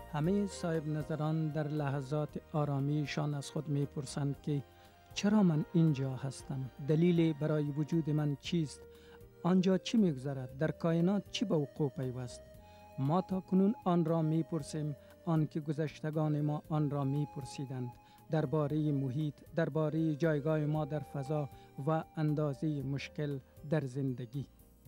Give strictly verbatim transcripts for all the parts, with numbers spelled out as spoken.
همه صاحب نظران در لحظات آرامیشان از خود می پرسند که چرا من اینجا هستم؟ دلیل برای وجود من چیست؟ آنجا چی می گذرد؟ در کائنات چی به وقوع پیوست؟ ما تا کنون آن را می پرسیم، آن که گذشتگان ما آن را می پرسیدند. درباره محیط، درباره جایگاه ما در فضا و اندازه مشکل در زندگی.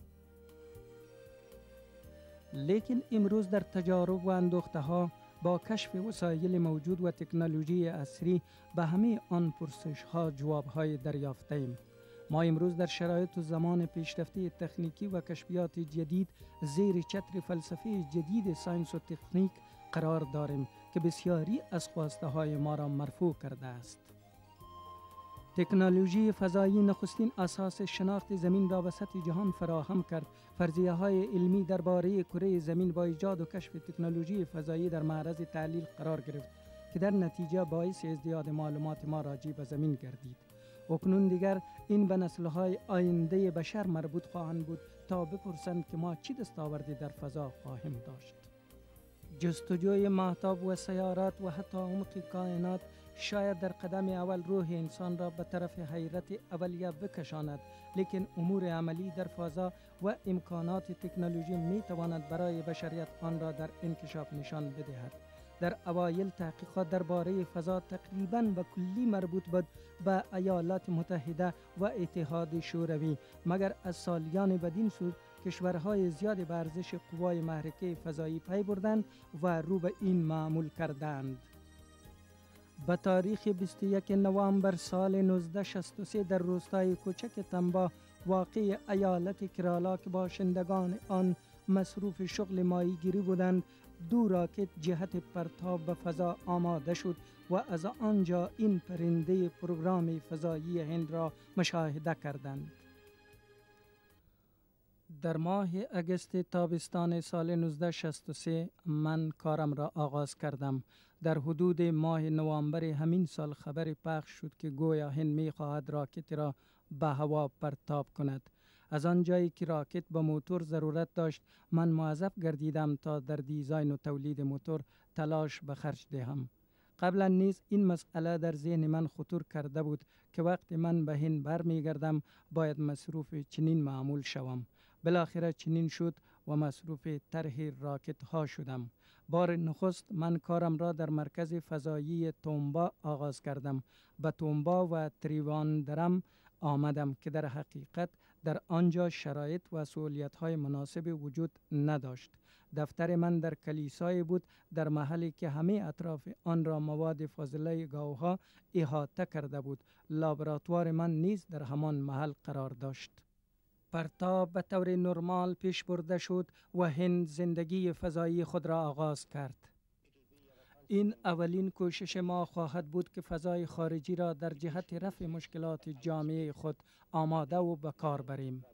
لیکن امروز در تجارب و اندوخته ها با کشف وسایل موجود و تکنولوژی عصری به همه آن پرسش ها جواب های دریافته ایم. ما امروز در شرایط و زمان پیشرفته تکنیکی و کشفیات جدید زیر چتر فلسفه جدید ساینس و تکنیک قرار داریم که بسیاری از خواسته های ما را مرفوع کرده است. تکنولوژی فضایی نخستین اساس شناخت زمین را به سطح جهان فراهم کرد. فرضیه های علمی درباره کره زمین با ایجاد و کشف تکنولوژی فضایی در معرض تحلیل قرار گرفت که در نتیجه باعث ازدیاد معلومات ما راجع به زمین گردید. اکنون دیگر این به نسل‌های آینده بشر مربوط خواهند بود تا بپرسند که ما چی دستاوردی در فضا خواهیم داشت. جستجوی ماهتاب و سیارات و حتی عمق کائنات شاید در قدم اول روح انسان را به طرف حیرت اولیه بکشاند، لیکن امور عملی در فضا و امکانات تکنولوژی می تواند برای بشریت آن را در انکشاف نشان بدهد. در اوایل تحقیقات درباره فضا تقریباً به کلی مربوط بود به ایالات متحده و اتحاد شوروی، مگر از سالیان بدین سو کشورهای زیاد به ارزش قوای محرکه فضایی پی بردند و رو به این معمول کردند. به تاریخ بیست و یکم نوامبر سال نوزده صد و شصت و سه در روستای کوچک تنبا واقع ایالت کرالا که باشندگان آن مصروف شغل ماهیگیری بودند، دو راکت جهت پرتاب به فضا آماده شد و از آنجا این پرنده پروگرام فضایی هند را مشاهده کردند. در ماه اگست تابستان سال نوزده صد و شصت و سه من کارم را آغاز کردم. در حدود ماه نوامبر همین سال خبر پخش شد که گویا هند می خواهد راکت را به هوا پرتاب کند. از آن جایی که راکت به موتور ضرورت داشت، من موظف گردیدم تا در دیزاین و تولید موتور تلاش به خرج دهم. قبلا نیز این مسئله در ذهن من خطور کرده بود که وقتی من به هند برمیگردم باید مصروف چنین معمول شوم. بالاخره چنین شد و مصروف طرح راکت ها شدم. بار نخست من کارم را در مرکز فضایی تومبا آغاز کردم. به تومبا و تریواندرم آمدم که در حقیقت در آنجا شرایط و سهولیت های مناسب وجود نداشت. دفتر من در کلیسای بود، در محلی که همه اطراف آن را مواد فاضله گاوها احاطه کرده بود. لابراتوار من نیز در همان محل قرار داشت. پرتاب به طور نرمال پیش برده شد و هند زندگی فضایی خود را آغاز کرد. این اولین کوشش ما خواهد بود که فضای خارجی را در جهت رفع مشکلات جامعه خود آماده و به کار بریم.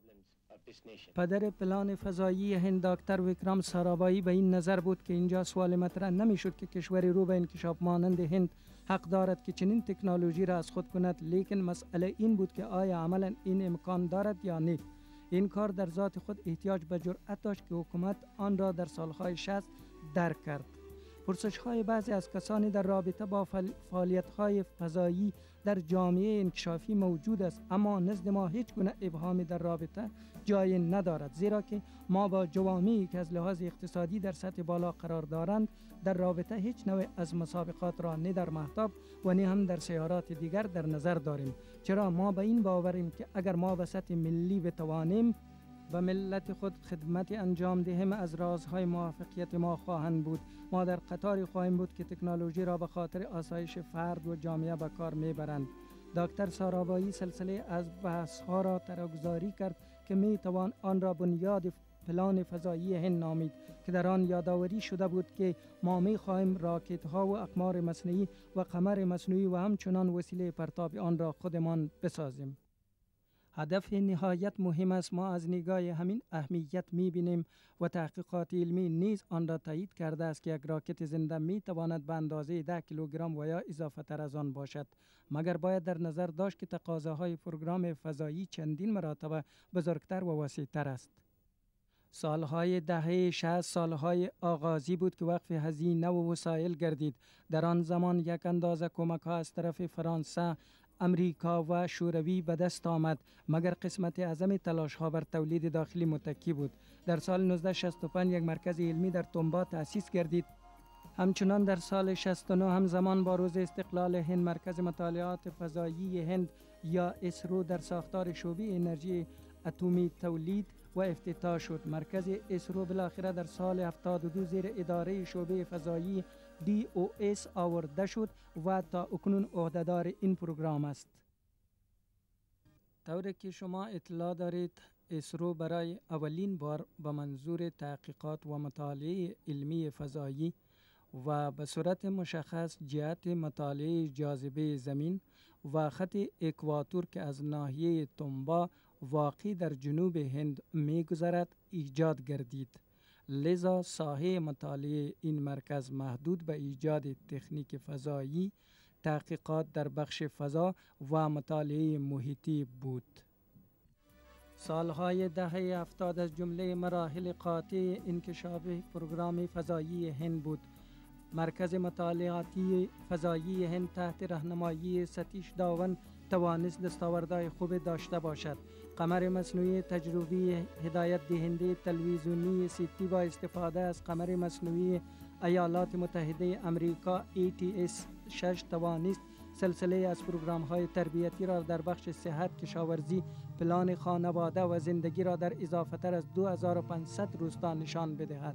پدر پلان فضایی هند دکتر ویکرام سارابایی به این نظر بود که اینجا سوال مطرح نمی شد که کشوری رو به انکشاف مانند هند حق دارد که چنین تکنولوژی را از خود کند، لیکن مسئله این بود که آیا عملا این امکان دارد یا نه. این کار در ذات خود احتیاج به جرأت داشت که حکومت آن را در سالهای شصت درک کرد. پرسش‌های بعضی از کسانی در رابطه با فعالیت‌های فضایی در جامعه انکشافی موجود است، اما نزد ما هیچ گونه ابهامی در رابطه جای ندارد، زیرا که ما با جوامعی که از لحاظ اقتصادی در سطح بالا قرار دارند در رابطه هیچ نوع از مسابقات را نه در مهتاب و نه هم در سیارات دیگر در نظر داریم، چرا ما به این باوریم که اگر ما به سطح ملی بتوانیم و ملت خود خدمت انجام دهیم، از رازهای موفقیت ما خواهند بود. ما در قطاری خواهیم بود که تکنولوژی را به خاطر آسایش فرد و جامعه به کار میبرند. دکتر سارابایی سلسله از بحث‌ها را تراگذاری کرد که می توان آن را بنیاد پلان فضایی هند نامید که در آن یادآوری شده بود که ما می خواهیم راکت ها و اقمار مصنوعی و قمر مصنوعی و همچنان وسیله پرتاب آن را خودمان بسازیم. هدف نهایت مهم است. ما از نگاه همین اهمیت می بینیم و تحقیقات علمی نیز آن را تایید کرده است که یک راکت زنده می تواند به اندازه ده کیلوگرم و یا اضافه تر از آن باشد، مگر باید در نظر داشت که تقاضاهای پروگرام فضایی چندین مراتب بزرگتر و وسیع‌تر است. سالهای دهه شصت سالهای آغازی بود که وقف هزینه و وسایل گردید. در آن زمان یک اندازه کمک ها از طرف فرانسه، امریکا و شوروی به دست آمد، مگر قسمت اعظم تلاش ها بر تولید داخلی متکی بود. در سال نوزده شصت و پنج یک مرکز علمی در تنبا تأسیس گردید. همچنان در سال شصت و نه همزمان با روز استقلال هند مرکز مطالعات فضایی هند یا اسرو در ساختار شعبه انرژی اتمی تولید و افتتاح شد. مرکز اسرو بالاخره در سال هفتاد و دو زیر اداره شعبه فضایی دی او اس آورده شد و تا اکنون عهدهدار این پروگرام است. طوری که شما اطلاع دارید، اسرو برای اولین بار به منظور تحقیقات و مطالعه علمی فضایی و به صورت مشخص جهت مطالعه جاذبه زمین و خط اکواتور که از ناحیه تنبا واقع در جنوب هند می گذرد ایجاد گردید. لذا ساحه مطالعه این مرکز محدود به ایجاد تکنیک فضایی، تحقیقات در بخش فضا و مطالعه محیطی بود. سالهای دهه هفتاد از جمله مراحل قاطع انکشاف پروگرام فضایی هند بود. مرکز مطالعاتی فضایی هند تحت راهنمایی ستیش داون توانست دستاوردهای خوب داشته باشد. قمر مصنوعی تجربی هدایت دهنده تلویزیونی سیتی با استفاده از قمر مصنوعی ایالات متحده امریکا ای تی اس شش توانست سلسله از پروگرام های تربیتی را در بخش صحت، کشاورزی، پلان خانواده و زندگی را در اضافه تر از دو هزار و پانصد روستا نشان بدهد.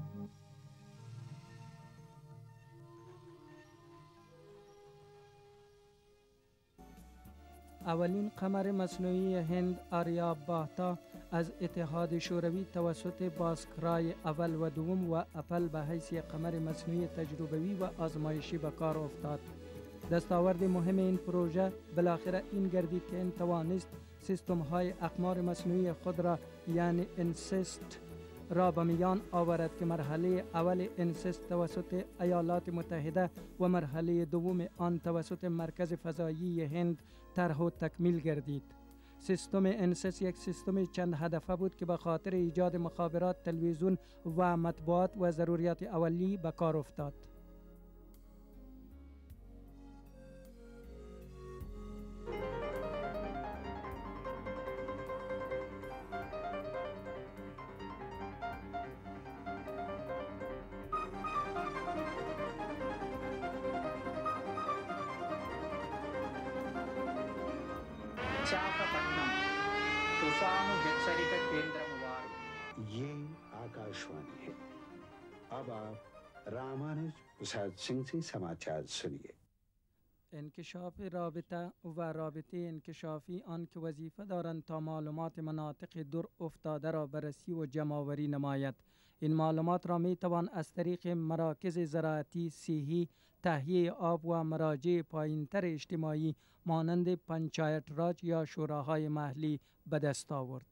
اولین قمر مصنوعی هند آریابهاتا از اتحاد شوروی توسط باسکرای اول و دوم و اپل به حیث قمر مصنوعی تجربوی و آزمایشی به کار افتاد. دستاورد مهم این پروژه بالاخره این گردید که این توانست سیستم های اقمار مصنوعی خود را یعنی انسست را به میان آورد که مرحله اول انسست توسط ایالات متحده و مرحله دوم آن توسط مرکز فضایی هند طرح و تکمیل گردید. سیستم انسس یک سیستم چند هدفه بود که به خاطر ایجاد مخابرات، تلویزیون و مطبوعات و ضروریات اولیه به کار افتاد. ये आकाशवाणी है। अब आप रामानुज प्रसाद सिंह से समाचार सुनिए। انکشاف رابطه و رابطه انکشافی آن که وظیفه دارند تا معلومات مناطق دور افتاده را بررسی و جمع‌آوری نماید. این معلومات را می توان از طریق مراکز زراعتی، صحی، تهیه آب و مراجع پایین‌تر اجتماعی مانند پنچایت راج یا شوراهای محلی به دست آورد.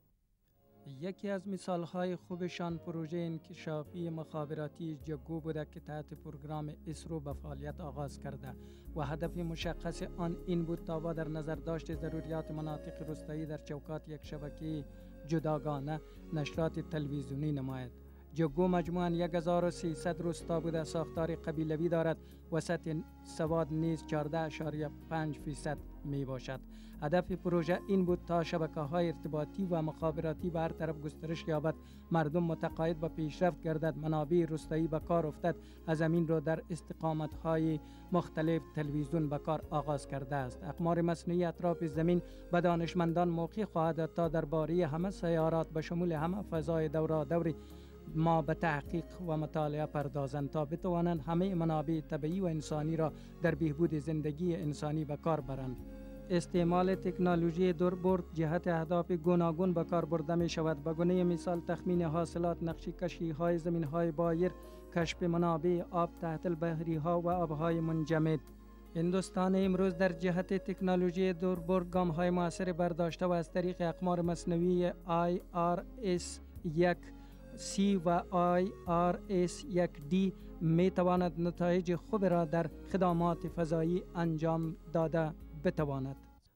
یکی از مثالهای خوبشان پروژه انکشافی مخابراتی جگو بوده که تحت پروگرام اسرو به فعالیت آغاز کرده و هدف مشخص آن این بود تا با در نظر داشت ضروریات مناطق روستایی در چوکات یک شبکه جداگانه نشرات تلویزیونی نماید. جگو مجموعاً یک هزار و سیصد روستا بوده، ساختار قبیلوی دارد و سطح سواد نیز چهارده اشاریه پنج فیصد می باشد. هدف پروژه این بود تا شبکه‌های ارتباطی و مخابراتی به هر طرف گسترش یابد، مردم متقاعد به پیشرفت گردد، منابع روستایی به کار افتد. از همین رو در استقامت‌های مختلف تلویزیون به کار آغاز کرده است. اقمار مصنوعی اطراف زمین به دانشمندان موقع خواهد داد تا درباره همه سیارات به شمول همه فضای دورادوری ما به تحقیق و مطالعه پردازند تا بتوانند همه منابع طبیعی و انسانی را در بهبود زندگی انسانی به کار برند. استعمال تکنولوژی دوربرد جهت اهداف گوناگون به کار برده می شود. به گونه مثال تخمین حاصلات، نقشه کشی های زمین های بایر، کشف منابع آب تحت البحری ها و آبهای منجمد. هندوستان امروز در جهت تکنولوژی دوربرد گام های موثر برداشته و از طریق اقمار مصنوعی آی آر اس یک سی و آی آر اس یک دی می تواند نتایج خوب را در خدمات فضایی انجام داده بتواند.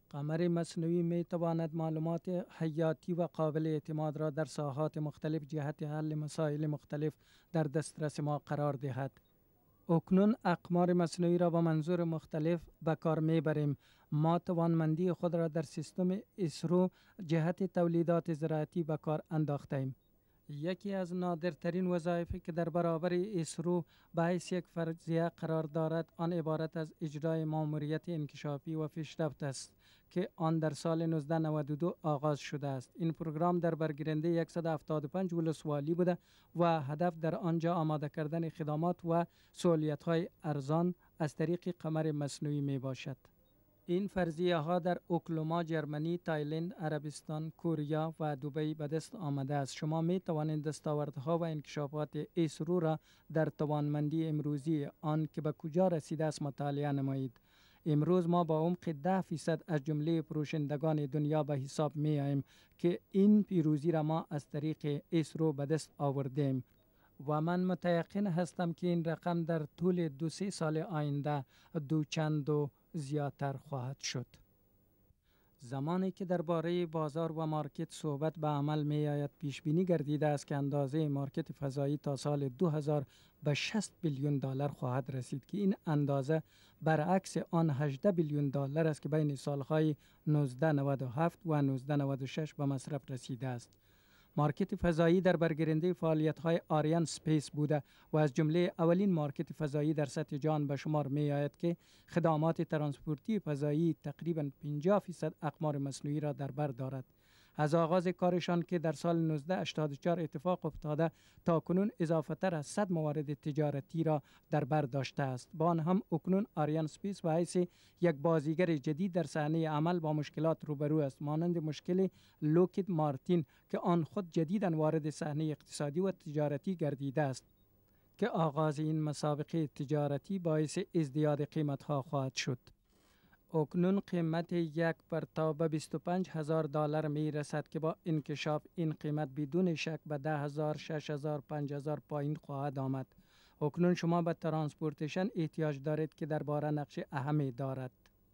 قمر مصنوعی می تواند معلومات حیاتی و قابل اعتماد را در ساحات مختلف جهت حل مسائل مختلف در دسترس ما قرار دهد. اکنون اقمار مصنوعی را با منظور مختلف به کار می بریم. ما توانمندی خود را در سیستم اسرو جهت تولیدات زراعتی به کار انداختیم. یکی از نادرترین وظایفی که در برابر اسرو به حیث یک فرضیه قرار دارد آن عبارت از اجرای ماموریت انکشافی و پیشرفت است که آن در سال نوزده نود و دو آغاز شده است. این پروگرام در برگیرنده صد و هفتاد و پنج ولسوالی بوده و هدف در آنجا آماده کردن خدمات و سهولیت‌های ارزان از طریق قمر مصنوعی می باشد. این فرضیه ها در اوکلاهوما، جرمنی، تایلند، عربستان، کره و دبی به دست آمده است. شما می توانید دستاوردها و انکشافات اسرو را در توانمندی امروزی آن که به کجا رسیده است مطالعه نمایید. امروز ما با عمق ده فیصد از جمله فروشندگان دنیا به حساب می آییم که این پیروزی را ما از طریق اسرو به دست آوردیم و من متیقن هستم که این رقم در طول دو سه سال آینده دو چند و زیادتر خواهد شد. زمانی که درباره بازار و مارکت صحبت به عمل می آید پیش بینی گردیده است که اندازه مارکت فضایی تا سال دو هزار به شصت بیلیون دلار خواهد رسید که این اندازه برعکس آن هجده بیلیون دلار است که بین سالهای نوزده نود و هفت و نوزده نود و شش به مصرف رسیده است. مارکت فضایی در برگیرنده فعالیت‌های آریان سپیس بوده و از جمله اولین مارکت فضایی در سطح جهان به شمار می آید که خدمات ترانسپورتی فضایی تقریباً پنجاه فیصد اقمار مصنوعی را در بر دارد. از آغاز کارشان که در سال نوزده هشتاد و چهار اتفاق افتاده تا کنون اضافه تر از صد موارد تجارتی را در بر داشته است. با آن هم اکنون آریان سپیس به حیث یک بازیگر جدید در صحنه عمل با مشکلات روبرو است، مانند مشکل لوکهید مارتین که آن خود جدیداً وارد صحنه اقتصادی و تجارتی گردیده است که آغاز این مسابقه تجارتی باعث ازدیاد قیمت‌ها خواهد شد. اکنون قیمت یک پرتاب به بیست و پنج هزار دلار می رسد که با انکشاف این قیمت بدون شک به ده هزار، شش هزار، پنج هزار پایین خواهد آمد. اکنون شما به ترانسپورتیشن احتیاج دارید که درباره نقش اهمی دارد.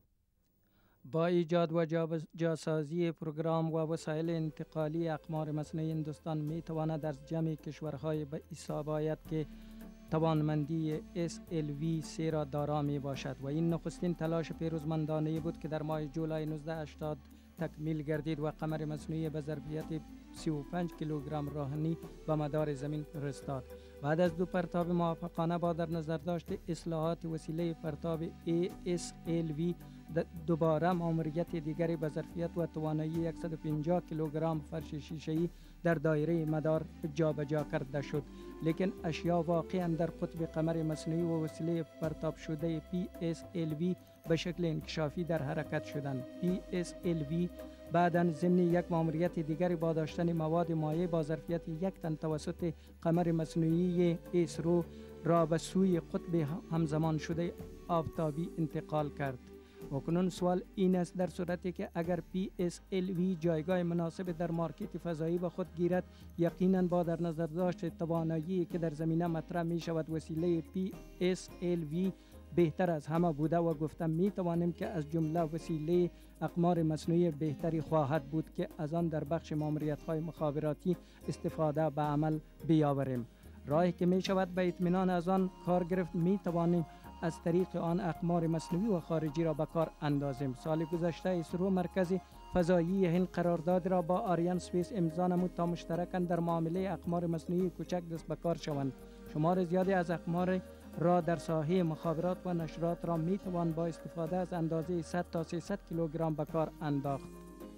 با ایجاد و جاسازی پروگرام و وسایل انتقالی اقمار مصنوعی هندوستان می تواند از جمع کشورهای به حساب آید که توانمندی اس ال وی سه را دارا می باشد و این نخستین تلاش پیروزمندانه بود که در ماه جولای نوزده هشتاد تکمیل گردید و قمر مصنوعی به ظرفیت سی و پنج کیلوگرم راهنی به مدار زمین فرستاد. بعد از دو پرتاب موفقانه با در نظر داشت اصلاحات وسیله پرتاب ای اس ال وی دوباره ماموریت دیگری به ظرفیت و توانایی صد و پنجاه کیلوگرم فرش شیشه‌ای در دایره مدار جابجا کرده شد، لیکن اشیا واقعا در قطب قمر مصنوعی و وسیله پرتاب شده پی اس ال وی به شکل انکشافی در حرکت شدند. پی اس ال وی بعداً ضمن یک ماموریت دیگری با داشتن مواد مایع با ظرفیت یک تن توسط قمر مصنوعی اسرو را به سوی قطب همزمان شده آفتابی انتقال کرد. اکنون سوال این است در صورتی که اگر پی اس ال وی جایگاه مناسب در مارکت فضایی به خود گیرد، یقیناً با در نظر داشت توانایی که در زمینه مطرح می شود وسیله پی اس ال وی بهتر از همه بوده و گفتم می توانیم که از جمله وسیله اقمار مصنوعی بهتری خواهد بود که از آن در بخش ماموریت‌های مخابراتی استفاده به عمل بیاوریم. راهی که می شود به اطمینان از آن کار گرفت می توانیم از طریق آن اقمار مصنوعی و خارجی را به کار اندازیم. سال گذشته اسرو مرکز فضایی هند قرارداد را با آریان سپیس امضا نمود تا مشترکاً در معامله اقمار مصنوعی کوچک دست به کار شوند. شمار زیادی از اقمار را در ساحه مخابرات و نشرات را می توان با استفاده از اندازه صد تا سیصد کیلوگرم به کار انداخت.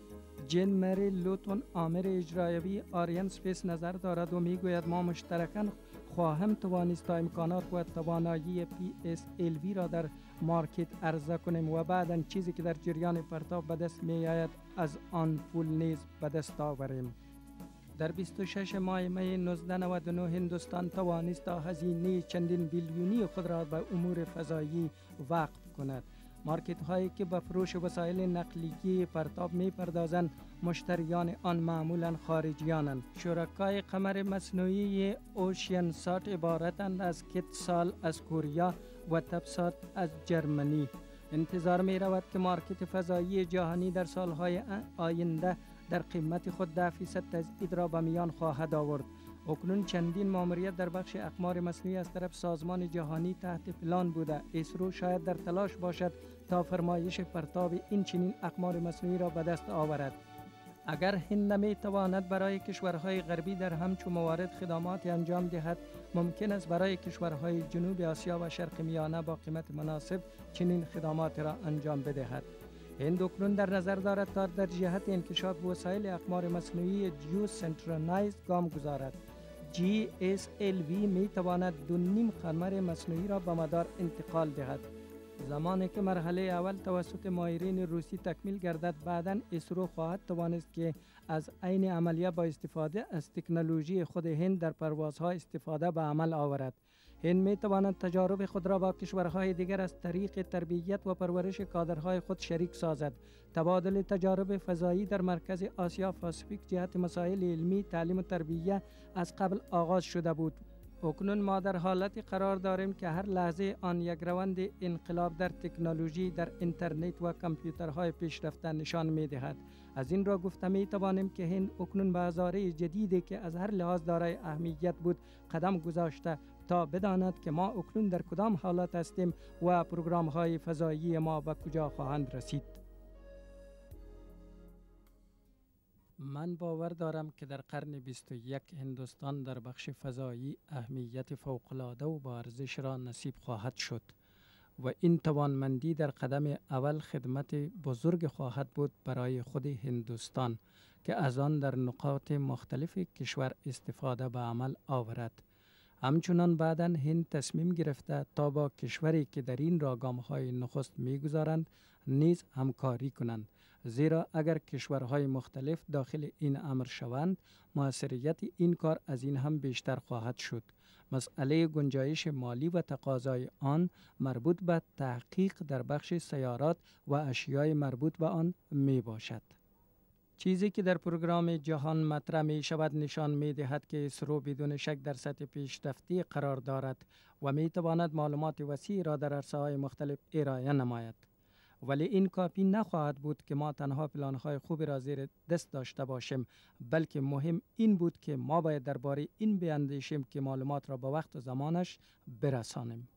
جن مری لوتون آمر اجرایی آریان سپیس نظر دارد و می گوید ما مشترکاً خواهم توانست تا امکانات و توانایی پی اس ال وی را در مارکت عرضه کنیم و بعداً چیزی که در جریان پرتاب به دست می آید از آن پول نیز به دست آوریم. در بیست و شش ماه می نوزده نود و نه هندوستان توانست تا هزینه چندین بیلیونی خود را به امور فضایی وقف کند. مارکت هایی که به فروش وسایل نقلیه پرتاب می پردازند مشتریان آن معمولا خارجیانند. شرکای قمر مصنوعی اوشین سات عبارتند از کتسال از کره و تبسات از جرمنی. انتظار می رود که مارکت فضایی جهانی در سالهای آینده در قیمت خود ده فیصد تزاید را به میان خواهد آورد. اکنون چندین ماموریت در بخش اقمار مصنوعی از طرف سازمان جهانی تحت پلان بوده. اسرو شاید در تلاش باشد تا فرمایش پرتاب این چنین اقمار مصنوعی را به دست آورد. اگر هند نمی تواند برای کشورهای غربی در همچون موارد خدماتی انجام دهد، ممکن است برای کشورهای جنوب آسیا و شرق میانه با قیمت مناسب چنین خدمات را انجام بدهد. هند اکنون در نظر دارد تا در جهت انکشاف وسایل اقمار مصنوعی جیو سنترالایزد گام گذارد. جی اس ال وی می تواند دو نیم قمر مصنوعی را به مدار انتقال دهد. زمانی که مرحله اول توسط ماهرین روسی تکمیل گردد، بعداً اسرو خواهد توانست که از عین عملیه با استفاده از تکنولوژی خود هند در پروازها استفاده به عمل آورد. هند می تواند تجارب خود را با کشورهای دیگر از طریق تربیت و پرورش کادرهای خود شریک سازد. تبادل تجارب فضایی در مرکز آسیا پاسیفیک جهت مسائل علمی، تعلیم و تربیت از قبل آغاز شده بود. اکنون ما در حالتی قرار داریم که هر لحظه آن یک روند انقلاب در تکنولوژی، در اینترنت و کامپیوترهای پیشرفته نشان می دهد. از این را گفته می توانیم که هند اکنون به حضاره جدیدی که از هر لحاظ دارای اهمیت بود قدم گذاشته تا بداند که ما اکنون در کدام حالت هستیم و پروگرام های فضایی ما به کجا خواهند رسید. من باور دارم که در قرن بیست و یک هندوستان در بخش فضایی اهمیت فوق‌العاده و با ارزش را نصیب خواهد شد و این توانمندی در قدم اول خدمت بزرگ خواهد بود برای خود هندوستان که از آن در نقاط مختلف کشور استفاده به عمل آورد. همچنان بعداً هند تصمیم گرفته تا با کشوری که در این را گام‌های نخست می‌گذارند نیز همکاری کنند، زیرا اگر کشورهای مختلف داخل این امر شوند، موثریت این کار از این هم بیشتر خواهد شد. مسئله گنجایش مالی و تقاضای آن مربوط به تحقیق در بخش سیارات و اشیای مربوط به آن می باشد. چیزی که در پروگرام جهان مطرح می شود نشان می دهد که اسرو بدون شک در سطح پیشرفتی قرار دارد و می تواند معلومات وسیع را در عرصه‌های مختلف ارائه نماید. ولی این کافی نخواهد بود که ما تنها پلان‌های خوبی را زیر دست داشته باشیم، بلکه مهم این بود که ما باید درباره این بیاندیشیم که معلومات را به وقت و زمانش برسانیم.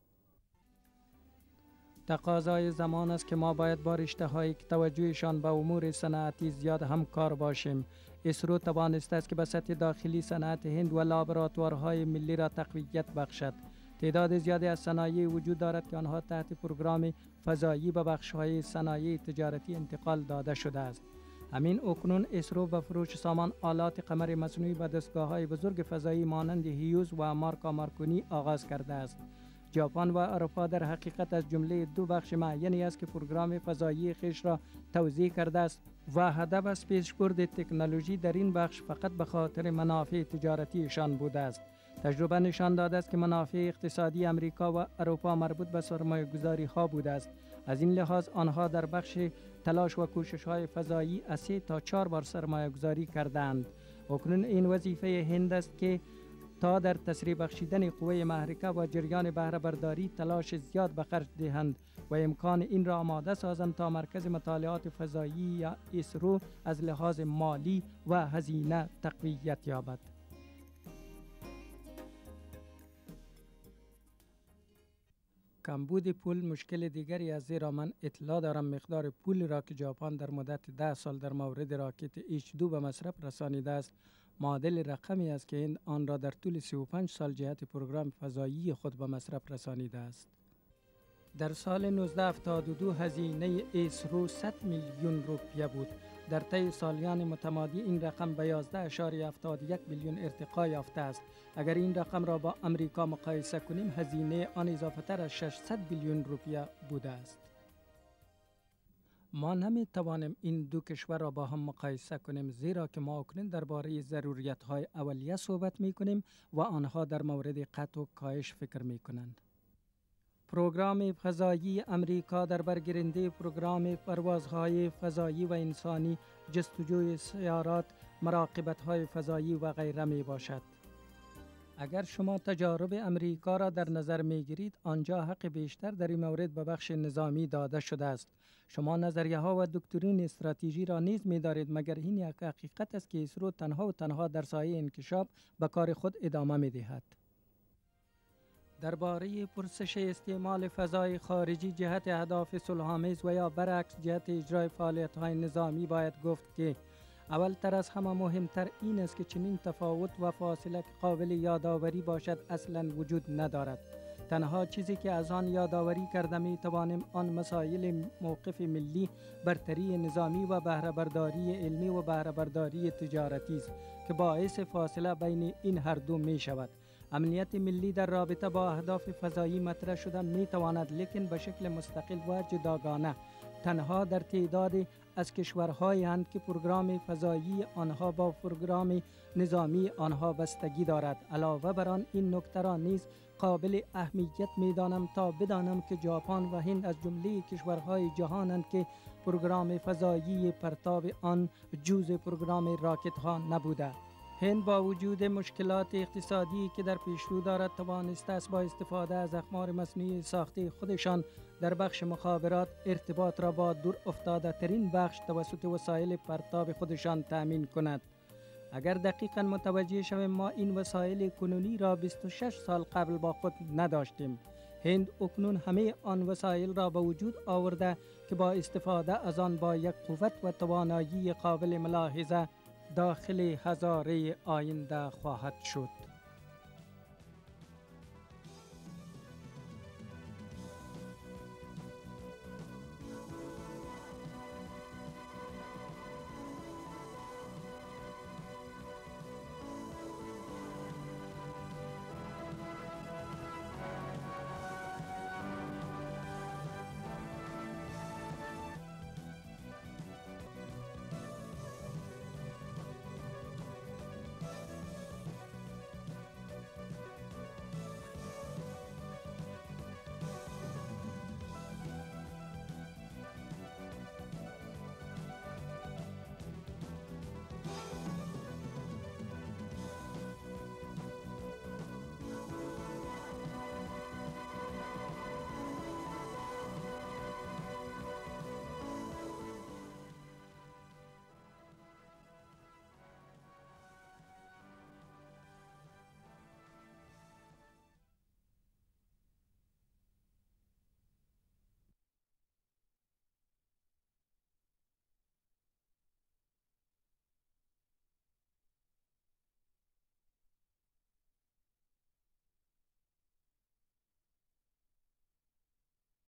تقاضای زمان است که ما باید با رشته‌هایی که توجهشان به امور صنعتی زیاد همکار باشیم. اسرو توانسته است که به سطح داخلی صنعت هند و لابراتوارهای ملی را تقویت بخشد. تعداد زیادی از صنایع وجود دارد که آنها تحت پروگرام فضایی به بخش‌های صنایع تجارتی انتقال داده شده است. همین اکنون اسرو به فروش سامان آلات قمر مصنوعی به دستگاه‌های بزرگ فضایی مانند هیوز و مارکا مارکونی آغاز کرده است. ژاپن و اروپا در حقیقت از جمله دو بخش معینی است که پروگرام فضایی خویش را توزیع کرده است و هدف از پیشبرد تکنولوژی در این بخش فقط به خاطر منافع تجارتیشان بوده است. تجربه نشان داده است که منافع اقتصادی امریکا و اروپا مربوط به سرمایه‌گذاری ها بوده است. از این لحاظ آنها در بخش تلاش و کوشش های فضایی از سه تا چهار بار سرمایه‌گذاری کردند. اکنون این وظیفه هند است که تا در تسریع بخشیدن قوه محرکه و جریان بهره برداری تلاش زیاد به خرج دهند و امکان این را آماده سازند تا مرکز مطالعات فضایی یا اسرو از لحاظ مالی و هزینه تقویت یابد. کمبود پول مشکل دیگری است، زیرا من اطلاع دارم مقدار پول را که ژاپن در مدت ده سال در مورد راکت ایچ دو به مصرف رسانیده است معادل رقمی است که این آن را در طول سی و پنج سال جهت پروگرام فضایی خود به مصرف رسانیده است. در سال نوزده هفتاد و دو هزینه اسرو صد میلیون روپیه بود. در طی سالیان متمادی این رقم به یازده اشاری هفتاد و یک میلیون ارتقا یافته است. اگر این رقم را با امریکا مقایسه کنیم، هزینه آن اضافه تر از ششصد میلیون روپیه بوده است. ما نمی توانیم این دو کشور را با هم مقایسه کنیم، زیرا که ما اکنون درباره ضروریت‌های اولیه صحبت می کنیم و آنها در مورد قطع و کاهش فکر می کنند. پروگرام فضایی امریکا در برگیرنده پروگرام پروازهای فضایی و انسانی، جستجوی سیارات، مراقبت‌های فضایی و غیره می باشد. اگر شما تجارب امریکا را در نظر می گیرید، آنجا حق بیشتر در این مورد به بخش نظامی داده شده است. شما نظریه ها و دکترین استراتژی را نیز می دارید، مگر این یک حقیقت است که اسرو تنها و تنها در سایه انکشاف به کار خود ادامه می دهد. درباره پرسش استعمال فضای خارجی جهت اهداف صلح‌آمیز و یا برعکس جهت اجرای فعالیت‌های نظامی باید گفت که اول تر از همه مهمتر این است که چنین تفاوت و فاصله که قابل یادآوری باشد اصلا وجود ندارد. تنها چیزی که از آن یادآوری کرده می توانیم آن مسائل موقف ملی، برتری نظامی و بهره برداری علمی و بهره برداری تجارتی است که باعث فاصله بین این هر دو می شود. امنیت ملی در رابطه با اهداف فضایی مطرح شده می تواند، لیکن به شکل مستقل و جداگانه تنها در تعدادی از کشورهایی هستند که پروگرام فضایی آنها با پروگرام نظامی آنها بستگی دارد. علاوه بر آن این نکته را نیز قابل اهمیت می دانم تا بدانم که ژاپن و هند از جمله کشورهای جهانند که پروگرام فضایی پرتاب آن جزء پروگرام راکت ها نبوده. هند با وجود مشکلات اقتصادی که در پیشرو دارد توانسته است با استفاده از اقمار مصنوعی ساخته خودشان در بخش مخابرات ارتباط را با دور افتاده ترین بخش توسط وسایل پرتاب خودشان تأمین کند. اگر دقیقاً متوجه شویم ما این وسایل کنونی را بیست و شش سال قبل با خود نداشتیم. هند اکنون همه آن وسایل را به وجود آورده که با استفاده از آن با یک قوت و توانایی قابل ملاحظه داخل هزاره آینده خواهد شد.